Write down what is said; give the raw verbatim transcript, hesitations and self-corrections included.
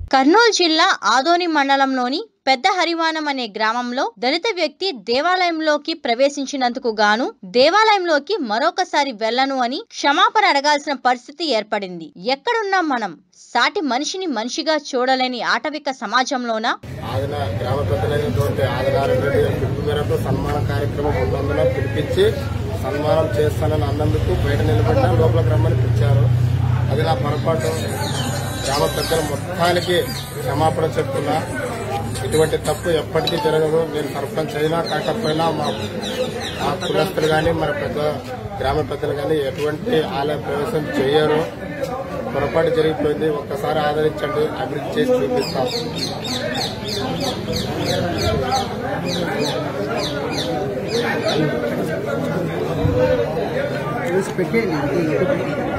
కర్నూలు జిల్లా ఆదోని మండలంలోని పెద్ద హరివానం అనే గ్రామంలో దళిత వ్యక్తి దేవాలయంలోకి ప్రవేశించినందుకు గాను దేవాలయంలోకి మరొకసారి వెళ్ళను అని క్షమాపణ అడగాల్సిన పరిస్థితి ఏర్పడింది. ఎక్కడున్నా మనం సాటి మనిషిని మనిషిగా చూడలేని ఆటవిక సమాజంలోన గ్రామ పెద్దలైనటువంటి ఆదినారాయణ పిలుపు మేరకు సన్మాన కార్యక్రమం ఉన్నందున పిలిపించి సన్మానం చేస్తానని అన్నందుకు బయట నిలబడిన లోపలికి రమ్మని పిలిచారు. అది నా పొరపాటు. గ్రామ పెద్దలు మొత్తానికి క్షమాపణ చెప్తున్నా. ఇటువంటి తప్పు ఎప్పటికీ జరగదు. నేను సర్పంచ్ అయినా కాకపోయినా మా మా కులస్తులు కానీ మన పెద్ద గ్రామ పెద్దలు కానీ ఎటువంటి ఆలయ ప్రవేశం చేయరు. పొరపాటు జరిగిపోయింది. ఒక్కసారి ఆదరించండి, అభివృద్ధి చేసి చూపిస్తాం. పెట్టేయండి.